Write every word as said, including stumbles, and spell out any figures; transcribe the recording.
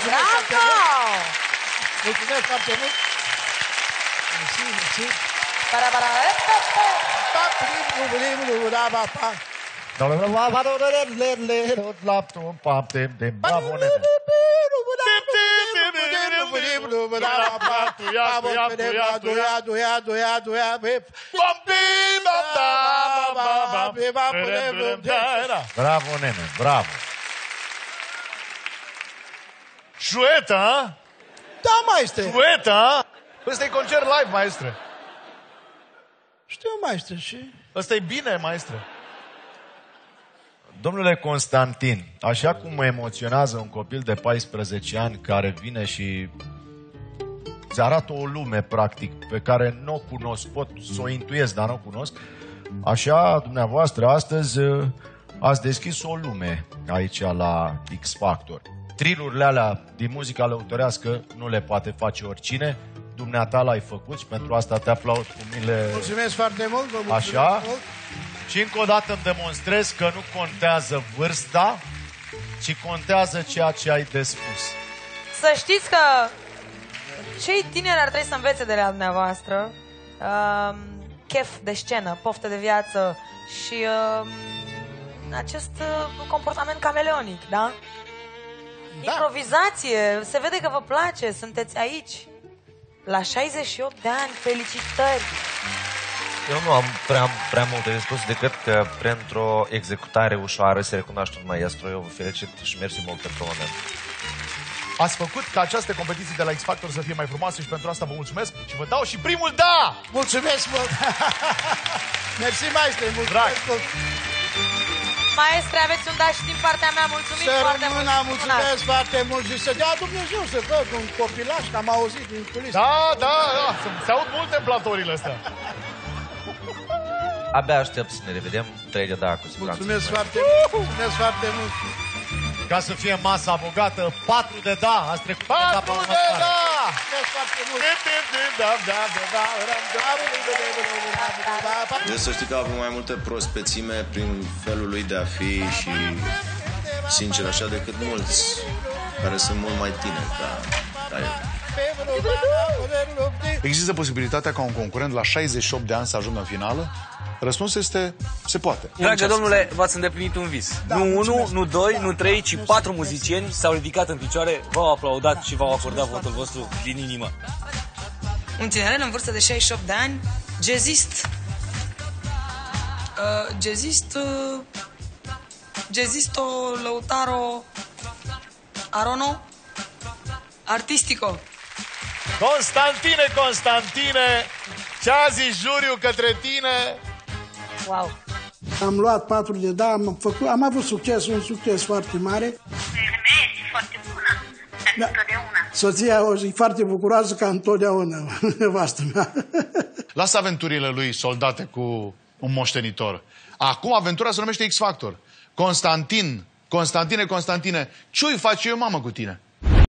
mulțumesc foarte mult! Mulțumesc foarte mult! Mersi, mersi! Bravo, nene! Bravo, nene, bravo! Șuetă, a? Da, maestre! Șuetă, a? Ăsta e concert live, maestre. Știu, maestre, și... Ăsta e bine, maestre. Domnule Constantin, așa cum mă emoționează un copil de paisprezece ani care vine și îți arată o lume, practic, pe care nu o cunosc, pot să o intuiesc, dar nu o cunosc, așa, dumneavoastră, astăzi ați deschis o lume aici la X Factor. Trilurile alea din muzica lăutorească nu le poate face oricine. Dumneata l-ai făcut și pentru asta te aplaud cu mile. Mulțumesc foarte mult, vă mulțumesc așa. mult. Și încă o dată îmi demonstrez că nu contează vârsta, ci contează ceea ce ai de spus. Să știți că cei tineri ar trebui să învețe de la dumneavoastră uh, chef de scenă, poftă de viață și uh, acest uh, comportament cameleonic, da? Da. Improvizație, se vede că vă place, sunteți aici. La șaizeci și opt de ani, felicitări! Eu nu am prea, prea multe de spus decât că printr-o executare ușoară se recunoaște un maestru. Eu vă felicit și mersi mult pentru moment. Ați făcut ca această competiție de la X Factor să fie mai frumoasă și pentru asta vă mulțumesc și vă dau și primul da! Mulțumesc mult! Mersi, maestre, mulțumesc mult! Maestre, aveți un da și din partea mea, mulțumim să foarte mult! Să mulțumesc foarte mult și să dea Dumnezeu să văd un copilaș, că am auzit din culisă. Da, da, da, se aud multe în platourile astea. Abia aștept să ne revedem, trei de da, cu siguranță. Mulțumesc foarte mult, mulțumesc foarte mult. Ca să fie masa bogată, patru de da, ați trecut patru de da! Mulțumesc foarte mult. Eu să știi că a avut mai multă prospețime prin felul lui de a fi și, sincer, așa decât mulți care sunt mult mai tineri ca, ca el. Există posibilitatea ca un concurent la șaizeci și opt de ani să ajungă în finală? Răspunsul este, se poate. Dragă domnule, v-ați îndeplinit un vis. Da, nu mulțumesc. unu, nu doi, nu trei, ci patru muzicieni s-au ridicat în picioare, v-au aplaudat și v-au acordat votul vostru din inimă. Un tinerel în vârstă de șaizeci și opt de ani, jazzist. Uh, jazzist... Uh, jazzisto Lautaro Arono Artistico. Constantine, Constantine, ce-a zis juriul către tine? Wow! Am luat patru de da, am, făcut, am avut succes, un succes foarte mare. Femeia este foarte bună, da. întotdeauna. Soția e foarte bucuroasă ca întotdeauna, nevastă mea. Lasă aventurile lui soldate cu un moștenitor. Acum aventura se numește X Factor. Constantin, Constantine, Constantine, ce-o-i face eu, mamă, cu tine?